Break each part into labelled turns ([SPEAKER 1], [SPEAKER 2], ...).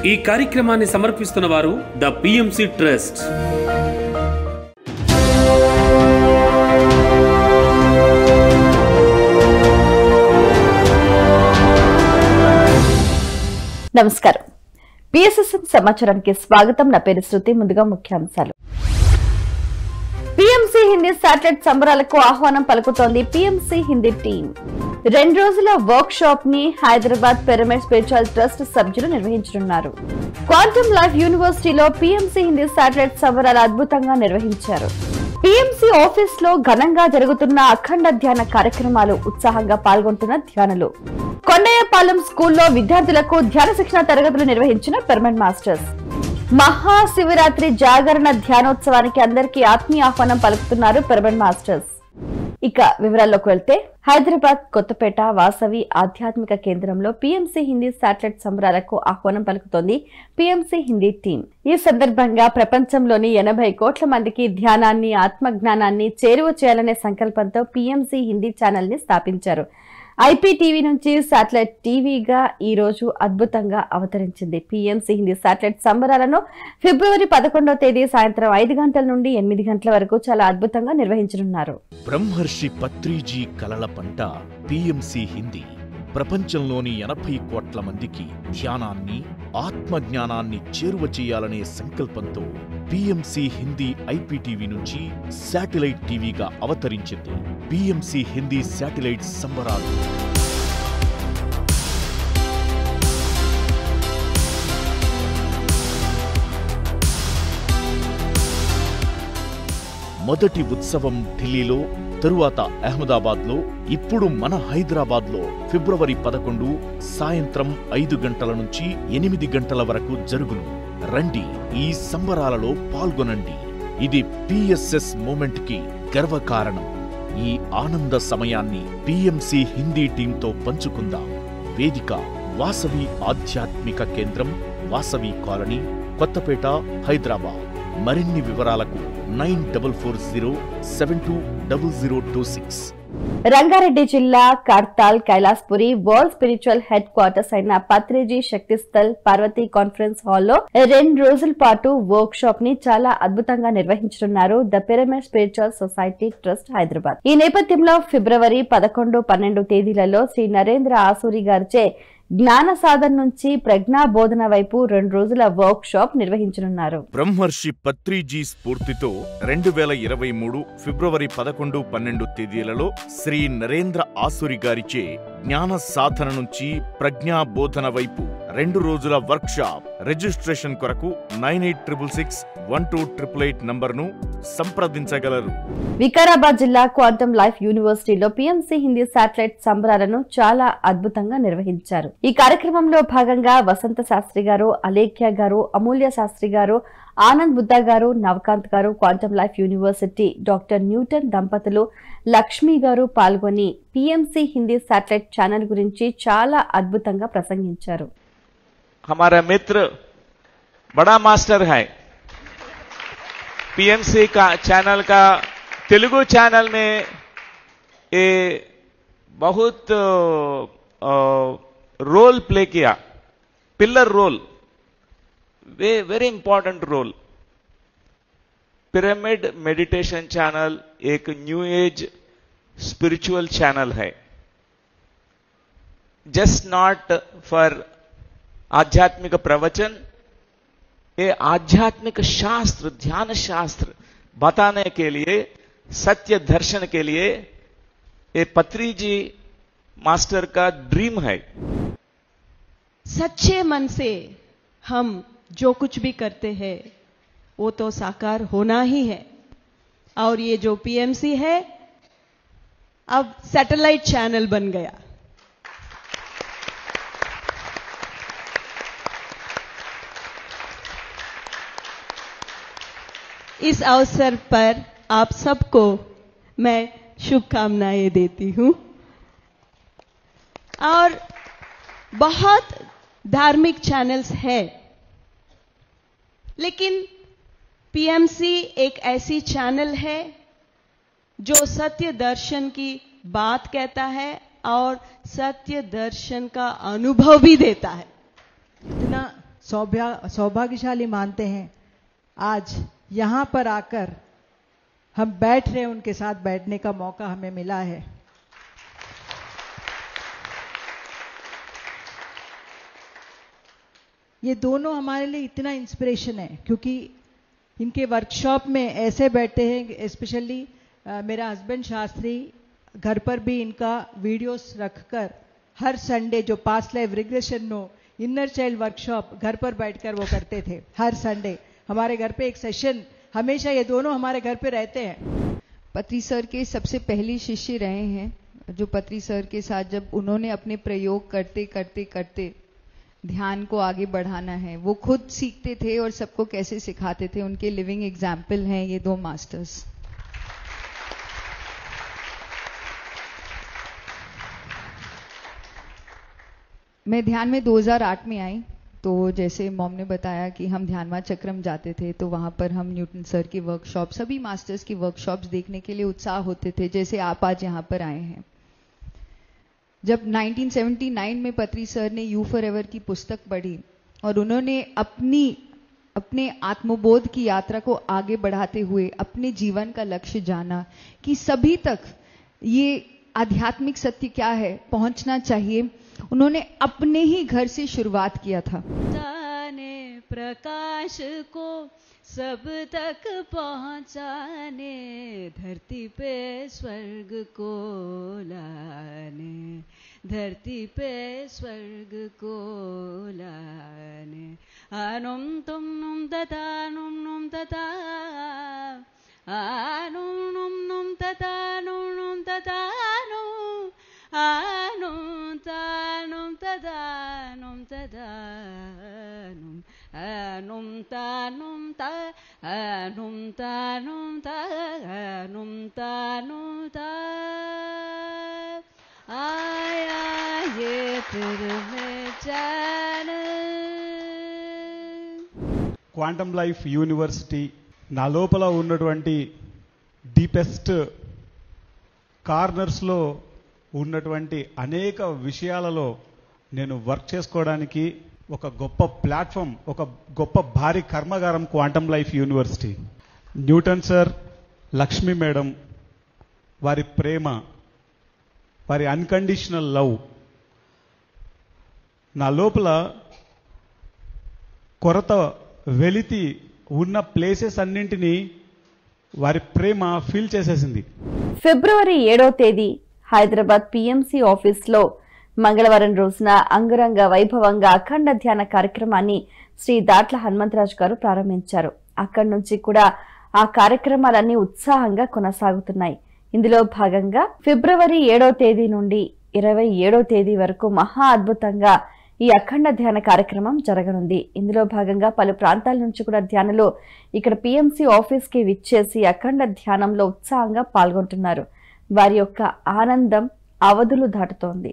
[SPEAKER 1] ఈ కార్యక్రమాన్ని సమర్పిస్తున్న వారు ద పిఎంసి ట్రస్ట్.
[SPEAKER 2] నమస్కారం. పిఎస్ఎస్ఎం సమాచారానికి స్వాగతం. నా పేరు శృతి. ముందుగా ముఖ్యాంశాలు. పిఎంసి హిందీ శాటిలైట్ సంబరాలకు ఆహ్వానం పలుకుతోంది పిఎంసి హిందీ టీం. 2 రోజుల వర్క్ షాప్ ని హైదరాబాద్ పిరమిడ్ స్పిరిచువల్ ట్రస్ట్ సభ్యులు నిర్వహించనున్నారు. క్వాంటమ్ లైఫ్ యూనివర్సిటీలో పిఎంసి హిందీ శాటిలైట్ సంబరాలు అద్భుతంగా నిర్వహించారు. పిఎంసి ఆఫీస్ లో ఘనంగా జరుగుతున్న అఖండ ధ్యాన కార్యక్రమాలు, ఉత్సాహంగా పాల్గొంటున్న ధ్యానులు. కొండయ్యపాలెం స్కూల్లో విద్యార్థులకు ధ్యాన శిక్షణ తరగతులు నిర్వహించిన పిరమిడ్ మాస్టర్స్. మహాశివరాత్రి జాగరణ ధ్యానోత్సవానికి అందరికీ ఆత్మీయ ఆహ్వానం పలుకుతున్నారు పిరమిడ్ మాస్టర్స్. ఇక వివరాల్లోకి వెళ్తే, హైదరాబాద్ కొత్తపేట వాసవి ఆధ్యాత్మిక కేంద్రంలో పిఎంసి హిందీ శాటిలైట్ సంబరాలకు ఆహ్వానం పలుకుతోంది పిఎంసి హిందీ టీం. ఈ సందర్భంగా ప్రపంచంలోని 80 కోట్ల మందికి ధ్యానాన్ని, ఆత్మజ్ఞానాన్ని చేరువ చేయాలనే సంకల్పంతో పిఎంసి హిందీ ఛానల్ ని స్థాపించారు. ఐపీటీవీ నుంచి శాటిలైట్ టీవీగా ఈ రోజు అద్భుతంగా అవతరించింది. పిఎంసి హిందీ శాటిలైట్ సంబరాలను ఫిబ్రవరి 11వ తేదీ సాయంత్రం 5 గంటల నుండి 8 గంటల వరకు చాలా అద్భుతంగా నిర్వహించనున్నారు.
[SPEAKER 3] బ్రహ్మర్షి పత్రిజీ కలల పంట పిఎంసి హిందీ ప్రపంచంలోని 80 కోట్ల మందికి ధ్యానాన్ని, ఆత్మజ్ఞానాన్ని చేరువ చేయాలనే సంకల్పంతో పిఎంసి హిందీ ఐపీటీవీ నుంచి శాటిలైట్ టీవీగా అవతరించింది. పిఎంసి హిందీ శాటిలైట్ సంబరాలు మొదటి ఉత్సవం ఢిల్లీలో, తరువాత అహ్మదాబాద్ లో, ఇప్పుడు మన హైదరాబాద్ లో ఫిబ్రవరి 11 సాయంత్రం 5 గంటల నుంచి 8 గంటల వరకు జరుగును. రండి, ఈ సంబరాలలో పాల్గొనండి. ఇది పిఎస్ఎస్ మూమెంట్ కి గర్వకారణం. ఈ ఆనంద సమయాన్ని పిఎంసి హిందీ టీంతో పంచుకుందాం. వేదిక వాసవి ఆధ్యాత్మిక కేంద్రం, వాసవి కాలనీ, కొత్తపేట, హైదరాబాద్. మరిన్ని వివరాలకు 9440720026.
[SPEAKER 2] రంగారెడ్డి జిల్లా Kadthal Kailashpuri world spiritual headquarters అయిన పత్రిజీ శక్తిస్థల్ పార్వతీ కాన్ఫరెన్స్ హాల్లో 2 రోజుల పాటు వర్క్ షాప్ ని చాలా అద్భుతంగా నిర్వహించనున్నారు the pyramid spiritual society trust Hyderabad. ఈ నేపథ్యంలో ఫిబ్రవరి 11, 12 తేదీలలో శ్రీ నరేంద్ర ఆసూరి గారిచే జ్ఞాన సాధన నుంచి ప్రజ్ఞా బోధన వైపు 2 రోజుల వర్క్ షాప్ నిర్వహించనున్నారు.
[SPEAKER 3] బ్రహ్మర్షి పత్రిజీ స్ఫూర్తితో 2023 ఫిబ్రవరి 11, 12 తేదీలలో శ్రీ నరేంద్ర ఆసూరి గారిచే జ్ఞాన సాధన నుంచి ప్రజ్ఞా బోధన వైపు 2 రోజుల వర్క్ షాప్. రిజిస్ట్రేషన్ కొరకు 98661288 నంబర్ను సంప్రదించగలరు.
[SPEAKER 2] వికారాబాద్ జిల్లా క్వాంటమ్ లైఫ్ యూనివర్సిటీలో పిఎంసి హిందీ శాటిలైట్ సంబరాలను చాలా అద్భుతంగా నిర్వహించారు. ఈ కార్యక్రమంలో భాగంగా వసంత శాస్త్రి గారు, అలేఖ్య గారు, అమూల్య శాస్త్రి గారు, ఆనంద్ బుద్ధ గారు, నవకాంత్ గారు, quantum life university doctor Newton దంపతులు, లక్ష్మి గారు పాల్గొని పిఎంసి హిందీ శాటిలైట్ ఛానల్ గురించి చాలా అద్భుతంగా ప్రసంగించారు.
[SPEAKER 4] हमारा मित्र बड़ा मास्टर है पीएमसी का चैनल का, तेलुगु चैनल में ये बहुत रोल प्ले किया, pillar role, very important role. Pyramid meditation channel एक न्यू एज स्पिरिचुअल चैनल है, जस्ट नॉट फॉर आध्यात्मिक प्रवचन, ये आध्यात्मिक शास्त्र, ध्यान शास्त्र बताने के लिए, सत्य दर्शन के लिए ये पत्रिजी मास्टर का ड्रीम है.
[SPEAKER 5] सच्चे मन से हम जो कुछ भी करते हैं वो तो साकार होना ही है. और ये जो पीएमसी है अब सैटेलाइट चैनल बन गया. इस अवसर पर आप सबको मैं शुभकामनाएं देती हूं. और बहुत धार्मिक चैनल्स हैं, लेकिन पीएमसी एक ऐसी चैनल है जो सत्य दर्शन की बात कहता है और सत्य दर्शन का अनुभव भी देता है.
[SPEAKER 6] इतना सौभाग्यशाली मानते हैं। आज यहाँ पर आकर हम बैठ रहे हैं, उनके साथ बैठने का मौका हमें मिला है। ये दोनों हमारे लिए इतना इंस्पिरेशन है क्योंकि इनके वर्कशॉप में ऐसे बैठे हैं, स्पेशली मेरा हस्बैंड शास्त्री घर पर भी इनका वीडियोस रखकर हर संडे जो पास्ट लाइफ रिग्रेशन नो इनर चाइल्ड वर्कशॉप घर पर बैठकर वो करते थे। हर संडे हमारे घर पे एक सेशन, हमेशा ये दोनों हमारे घर पे रहते हैं।
[SPEAKER 7] पत्री सर के सबसे पहले शिष्य रहे हैं, जो पत्री सर के साथ जब उन्होंने अपने प्रयोग करते करते करते ध्यान को आगे बढ़ाना है, वो खुद सीखते थे और सबको कैसे सिखाते थे। उनके लिविंग एग्जाम्पल हैं ये दो मास्टर्स। मैं ध्यान में 2008 में आई, तो जैसे मॉम ने बताया कि हम ध्यानवा चक्रम जाते थे, तो वहां पर हम न्यूटन सर की वर्कशॉप, सभी मास्टर्स की वर्कशॉप्स देखने के लिए उत्साह होते थे, जैसे आप आज यहाँ पर आए हैं। जब 1979 में पत्री सर ने यू फॉर एवर की पुस्तक पढ़ी और उन्होंने अपने आत्मबोध की यात्रा को आगे बढ़ाते हुए अपने जीवन का लक्ष्य जाना कि सभी तक ये आध्यात्मिक सत्य क्या है पहुंचना चाहिए, उन्होंने अपने ही घर से शुरुआत किया था।
[SPEAKER 8] जाने प्रकाश को सब तक पहुंचाने, धरती पे स्वर्ग को लाने, धरती पे स्वर्ग को लाने। आनुम तुम नुम तथा नुम नुम तथा, आनुम नुम नुम तथा नुम नुम तथा नुम, आनुम तानुम तथा नुम तथा नुम, आनुम तानुम ता, आनुम तानुम ता, आनुम तानुम ता। आया ये में चैनल।
[SPEAKER 9] క్వాంటమ్ లైఫ్ యూనివర్సిటీ నా లోపల ఉన్నటువంటి డీపెస్ట్ కార్నర్స్లో ఉన్నటువంటి అనేక విషయాలలో నేను వర్క్ చేసుకోవడానికి ఒక గొప్ప ప్లాట్ఫామ్, ఒక గొప్ప భారీ కర్మాగారం quantum life university. Newton sir, Lakshmi madam వారి ప్రేమ, వారి అన్కండిషనల్ లవ్ నా లోపల కొరత వెలితి ఉన్న ప్లేసెస్ అన్నింటినీ వారి ప్రేమ ఫీల్ చేసేసింది.
[SPEAKER 2] ఫిబ్రవరి 7వ తేదీ హైదరాబాద్ పిఎంసి ఆఫీస్లో మంగళవారం రోజున అంగరంగ వైభవంగా అఖండ ధ్యాన కార్యక్రమాన్ని శ్రీ దాట్ల హనుమంతరాజు గారు ప్రారంభించారు. అక్కడి నుంచి కూడా ఆ కార్యక్రమాలన్నీ ఉత్సాహంగా కొనసాగుతున్నాయి. ఇందులో భాగంగా ఫిబ్రవరి 7వ తేదీ నుండి 27వ తేదీ వరకు మహా అద్భుతంగా ఈ అఖండ ధ్యాన కార్యక్రమం జరగనుంది. ఇందులో భాగంగా పలు ప్రాంతాల నుంచి కూడా ధ్యానులు ఇక్కడ పిఎంసి ఆఫీస్ కి విచ్చేసి అఖండ ధ్యానంలో ఉత్సాహంగా పాల్గొంటున్నారు. వారి యొక్క ఆనందం అవధులు దాటుతోంది.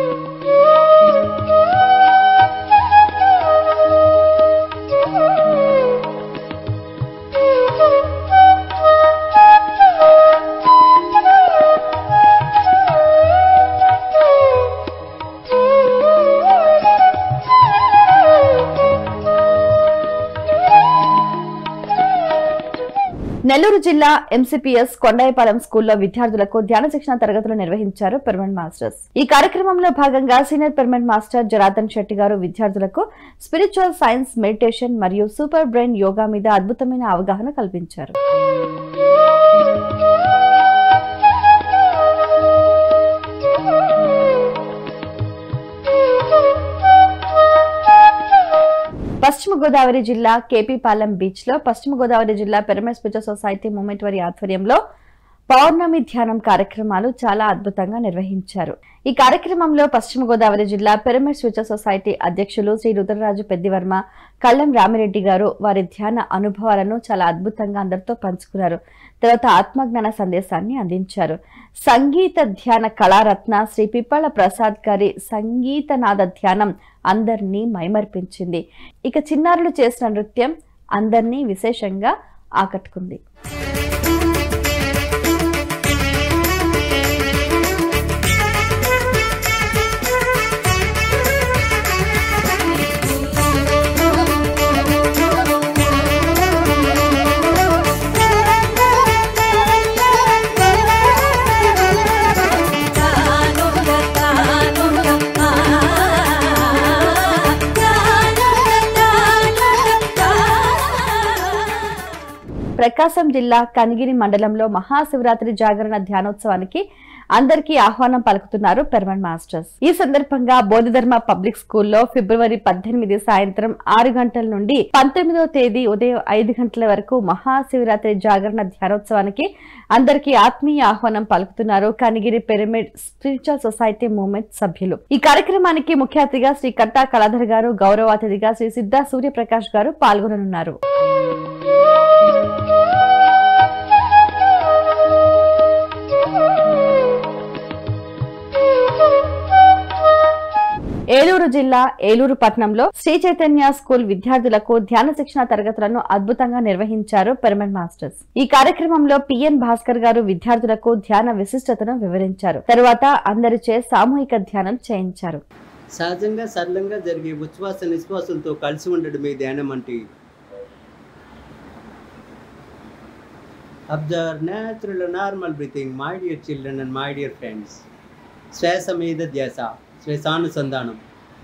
[SPEAKER 2] నెల్లూరు జిల్లా ఎంసీపీఎస్ కొండాయిపాలెం స్కూల్లో విద్యార్థులకు ధ్యాన శిక్షణ తరగతులు నిర్వహించారు పెర్మనెంట్ మాస్టర్స్. ఈ కార్యక్రమంలో భాగంగా senior permanent master Janardhan Shetty గారు విద్యార్థులకు స్పిరిచువల్ సైన్స్, మెడిటేషన్ మరియు సూపర్ బ్రెయిన్ యోగా మీద అద్భుతమైన అవగాహన కల్పించారు. పశ్చిమ గోదావరి జిల్లా కేపీపాలెం బీచ్ లో పశ్చిమ గోదావరి జిల్లా పిరమిడ్ స్పిరిచువల్ సొసైటీ మూవ్మెంట్ వారి ఆధ్వర్యంలో పౌర్ణమి ధ్యానం కార్యక్రమాలు చాలా అద్భుతంగా నిర్వహించారు. ఈ కార్యక్రమంలో పశ్చిమ గోదావరి జిల్లా పిరమిడ్ స్పిరిచువల్ సొసైటీ అధ్యక్షులు శ్రీ రుద్రరాజు పెద్దివర్మ, కళ్ళం రామిరెడ్డి గారు వారి ధ్యాన అనుభవాలను చాలా అద్భుతంగా అందరితో పంచుకున్నారు. తర్వాత ఆత్మజ్ఞాన సందేశాన్ని అందించారు. సంగీత ధ్యాన కళారత్న శ్రీ పిప్పళ ప్రసాద్ గారి సంగీతనాద ధ్యానం అందరినీ మైమర్పించింది. ఇక చిన్నారులు చేసిన నృత్యం అందరినీ విశేషంగా ఆకట్టుకుంది. ప్రకాశం జిల్లా కనిగిరి మండలంలో మహాశివరాత్రి జాగరణ ధ్యానోత్సవానికి అందరికీ ఆహ్వానం పలుకుతున్నారు పెర్మనెంట్ మాస్టర్స్. ఈ సందర్భంగా బోధిధర్మ పబ్లిక్ స్కూల్లో ఫిబ్రవరి 18 సాయంత్రం 6 గంటల నుండి 19వ తేదీ ఉదయం 5 గంటల వరకు మహాశివరాత్రి జాగరణ ధ్యానోత్సవానికి అందరికీ ఆత్మీయ ఆహ్వానం పలుకుతున్నారు Kanigiri pyramid spiritual society movement సభ్యులు. ఈ కార్యక్రమానికి ముఖ్య అతిథిగా శ్రీ కట్టా కళాధర్ గారు, గౌరవ అతిథిగా శ్రీ సిద్ధ సూర్యప్రకాష్ గారు పాల్గొననున్నారు. ఏలూరు జిల్లా ఏలూరు పట్టణంలో శ్రీ చైతన్య స్కూల్ విద్యార్థులకు ధ్యాన శిక్షణ తరగతులను అద్భుతంగా నిర్వహించారు పెర్మనెంట్ మాస్టర్స్. ఈ కార్యక్రమంలో పిఎన్ భాస్కర్ గారు విద్యార్థులకు ధ్యాన విశిష్టతను వివరించారు. తరువాత అందరిచే సామూహిక ధ్యానం చేయించారు.
[SPEAKER 10] సహజంగా సరళంగా జరిగే ఉచ్ఛ్వాస నిశ్వాసంతో కలిసి ఉండడమే ధ్యానం అంటే. Observe natural normal breathing my dear children and my dear friends. శ్వాస మీద ధ్యాస, శ్వాసానుసంధానం.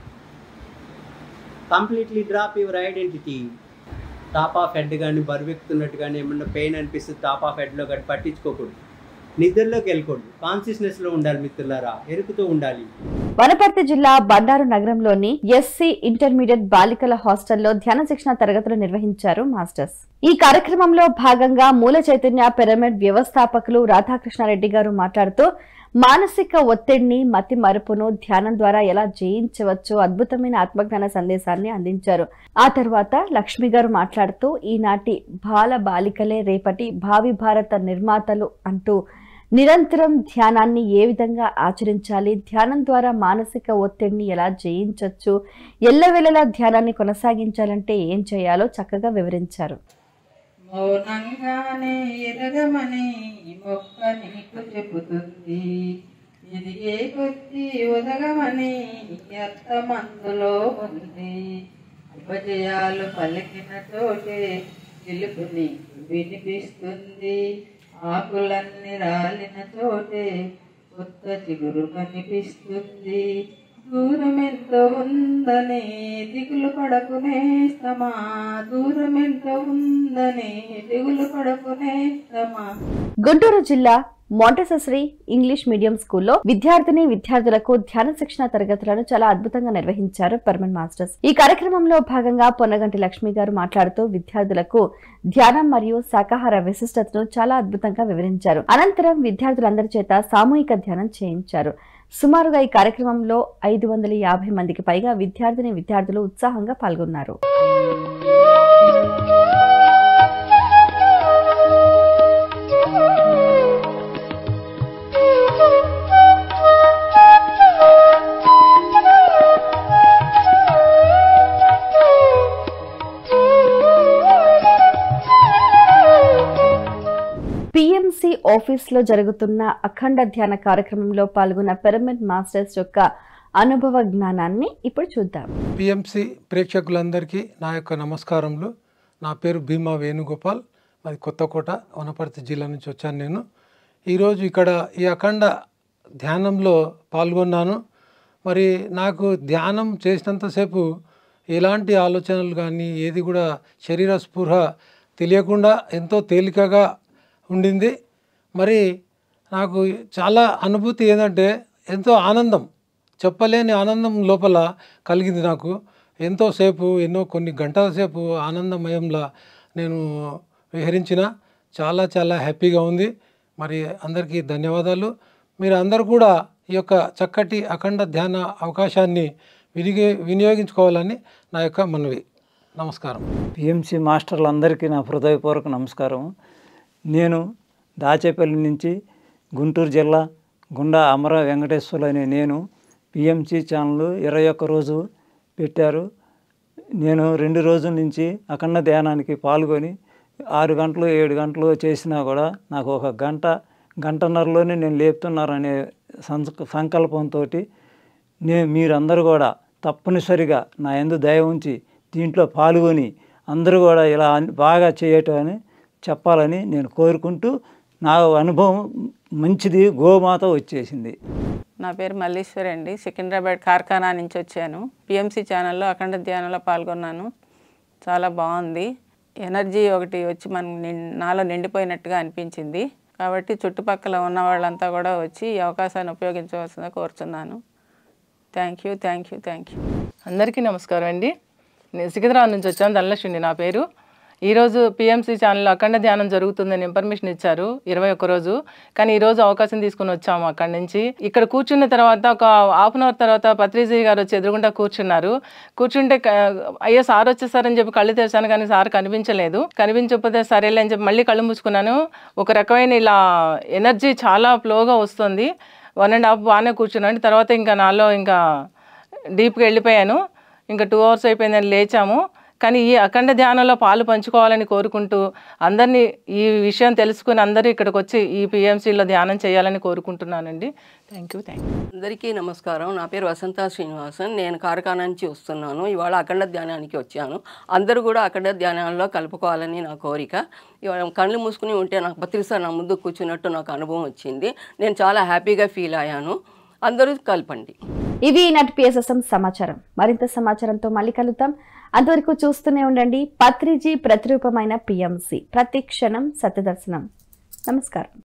[SPEAKER 10] Completely drop your identity. Top of head కానీ బరువెక్కుతున్నట్టు కానీ ఏమన్నా పెయిన్ అనిపిస్తుంది టాప్ ఆఫ్ హెడ్లో కానీ పట్టించుకోకూడదు. నిద్రలోకి వెళ్ళకూడదు. కాన్షియస్నెస్లో ఉండాలి మిత్రులారా, ఎరుకుతూ ఉండాలి.
[SPEAKER 2] వనపర్తి జిల్లా బండారు నగరంలోని ఎస్సీ ఇంటర్మీడియట్ బాలికల హాస్టల్లో ధ్యాన శిక్షణ తరగతులు నిర్వహించారు మాస్టర్స్. ఈ కార్యక్రమంలో భాగంగా మూల చైతన్య పిరమిడ్ వ్యవస్థాపకులు రాధాకృష్ణారెడ్డి గారు మాట్లాడుతూ మానసిక ఒత్తిడిని, మతి మరుపును ధ్యానం ద్వారా ఎలా జయించవచ్చో అద్భుతమైన ఆత్మజ్ఞాన సందేశాన్ని అందించారు. ఆ తర్వాత లక్ష్మి గారు మాట్లాడుతూ ఈనాటి బాల బాలికలే రేపటి భావి భారత నిర్మాతలు అంటూ నిరంతరం ధ్యానాన్ని ఏ విధంగా ఆచరించాలి, ధ్యానం ద్వారా మానసిక ఒత్తిడిని ఎలా జయించవచ్చు, ఎల్లవేళలా ధ్యానాన్ని కొనసాగించాలంటే ఏం చేయాలో చక్కగా వివరించారు.
[SPEAKER 11] మౌనంగానే ఎదగమని మొక్క నీకు చెబుతుంది, ఎదిగే కొద్ది ఒదగమని అర్థమందులో ఉంది. అపజయాలు పలికిన చోటే గెలుపుని వినిపిస్తుంది, ఆకులన్నీ రాలిన చోటే కొత్త చిగురు కనిపిస్తుంది. దూరమెంత ఉందని దిగులు పడకునేస్తమా, దూరమెంత ఉందని దిగులు పడకునేస్తమా.
[SPEAKER 2] గుంటూరు జిల్లా మాంటెసరీ ఇంగ్లీష్ మీడియం స్కూల్లో విద్యార్థులకు ధ్యాన శిక్షణ తరగతులను చాలా అద్భుతంగా నిర్వహించారు పెర్మనెంట్ మాస్టర్స్. ఈ కార్యక్రమంలో భాగంగా పొన్నగంటి లక్ష్మి గారు మాట్లాడుతూ విద్యార్థులకు ధ్యానం మరియు శాకాహార విశిష్టతను చాలా అద్భుతంగా వివరించారు. అనంతరం విద్యార్థులందరి చేత సామూహిక ధ్యానం చేయించారు. సుమారుగా ఈ కార్యక్రమంలో 550 మందికి పైగా విద్యార్థులు ఉత్సాహంగా పాల్గొన్నారు. పిఎంసి ఆఫీస్లో జరుగుతున్న అఖండ ధ్యాన కార్యక్రమంలో పాల్గొన్న పిరమిడ్ మాస్టర్స్ యొక్క అనుభవ జ్ఞానాన్ని ఇప్పుడు చూద్దాం.
[SPEAKER 12] పిఎంసి ప్రేక్షకులందరికీ నా యొక్క నమస్కారములు. నా పేరు భీమా వేణుగోపాల్, అది కొత్తకోట వనపర్తి జిల్లా నుంచి వచ్చాను నేను. ఈరోజు ఇక్కడ ఈ అఖండ ధ్యానంలో పాల్గొన్నాను. మరి నాకు ధ్యానం చేసినంతసేపు ఎలాంటి ఆలోచనలు కానీ ఏది కూడా శరీర స్పృహ తెలియకుండా ఎంతో తేలికగా ఉండింది. మరి నాకు చాలా అనుభూతి ఏంటంటే ఎంతో ఆనందం, చెప్పలేని ఆనందం లోపల కలిగింది నాకు. ఎంతోసేపు కొన్ని గంటల సేపు ఆనందమయంలా నేను విహరించిన చాలా హ్యాపీగా ఉంది. మరి అందరికీ ధన్యవాదాలు. మీరు అందరూ కూడా ఈ యొక్క చక్కటి అఖండ ధ్యాన అవకాశాన్ని వినియోగించుకోవాలని నా యొక్క మనవి. నమస్కారం.
[SPEAKER 13] పిఎంసి మాస్టర్లందరికీ నా హృదయపూర్వక నమస్కారం. నేను దాచేపల్లి నుంచి గుంటూరు జిల్లా గుండా అమర వెంకటేశ్వర్లు అనే నేను పిఎంసి ఛానల్ 21 రోజు పెట్టారు. నేను 2 రోజుల నుంచి అఖండ ధ్యానానికి పాల్గొని 6 గంటలు 7 గంటలు చేసినా కూడా నాకు ఒక గంటన్నరలోనే నేను లేపుతున్నారనే సంకల్పంతో మీరందరూ కూడా తప్పనిసరిగా నా యందు దయ ఉంచి దీంట్లో పాల్గొని అందరూ కూడా ఇలా బాగా చేయటమని చెప్పాలని నేను కోరుకుంటూ, నా అనుభవం మంచిది, గోమాత వచ్చేసింది.
[SPEAKER 14] నా పేరు మల్లీశ్వరి అండి, సికింద్రాబాద్ కార్ఖానా నుంచి వచ్చాను. పిఎంసి ఛానల్లో అఖండ ధ్యానంలో పాల్గొన్నాను, చాలా బాగుంది. ఎనర్జీ ఒకటి వచ్చి నాలో నిండిపోయినట్టుగా అనిపించింది. కాబట్టి చుట్టుపక్కల ఉన్న వాళ్ళంతా కూడా వచ్చి ఈ అవకాశాన్ని ఉపయోగించవలసిందిగా కోరుతున్నాను. Thank you.
[SPEAKER 15] అందరికీ నమస్కారం అండి. నేను సికింద్రాబాద్ నుంచి వచ్చాను. ధనలక్ష్మి నా పేరు. ఈరోజు పిఎంసి ఛానల్లో అఖండ ధ్యానం జరుగుతుందని ఇన్ఫర్మేషన్ ఇచ్చారు 21 రోజు. కానీ ఈరోజు అవకాశం తీసుకుని వచ్చాము అక్కడి నుంచి. ఇక్కడ కూర్చున్న తర్వాత ఒక హాఫ్ అన్ అవర్ తర్వాత పత్రిజీ గారు వచ్చి ఎదురుగుండా కూర్చుంటే అయ్యో సార్ వచ్చేసారని చెప్పి కళ్ళు తెరిచాను, కానీ సార్ కనిపించకపోతే సరేలే అని చెప్పి మళ్ళీ కళ్ళు మూసుకున్నాను. ఒక రకమైన ఇలా ఎనర్జీ చాలా ఫ్లోగా వస్తుంది. 1.5 బాగానే కూర్చున్నాను. తర్వాత ఇంకా నాలో ఇంకా డీప్గా వెళ్ళిపోయాను. ఇంకా 2 hours అయిపోయిందని లేచాము. కానీ ఈ అఖండ ధ్యానంలో పాలు పంచుకోవాలని కోరుకుంటూ అందరినీ ఈ విషయం తెలుసుకుని అందరూ ఇక్కడికి వచ్చి ఈ పిఎంసిలో ధ్యానం చేయాలని కోరుకుంటున్నానండి. Thank you.
[SPEAKER 16] అందరికీ నమస్కారం. నా పేరు వసంత శ్రీనివాసన్. నేను కార్ఖానా నుంచి వస్తున్నాను. ఇవాళ అఖండ ధ్యానానికి వచ్చాను. అందరూ కూడా అఖండ ధ్యానంలో కలుపుకోవాలని నా కోరిక. ఇవాళ కళ్ళు మూసుకుని ఉంటే నాకు పత్రిక నా ముందు కూర్చున్నట్టు నాకు అనుభవం వచ్చింది. నేను చాలా హ్యాపీగా ఫీల్ అయ్యాను. అందరూ కలపండి.
[SPEAKER 2] ఇవి ఈనాటి పిఎస్ఎస్ఎం సమాచారం. మరింత సమాచారంతో మళ్ళీ కలుద్దాం. అంతవరకు చూస్తూనే ఉండండి పత్రిజీ ప్రతిరూపమైన పిఎంసి. ప్రతి క్షణం సత్యదర్శనం. నమస్కారం.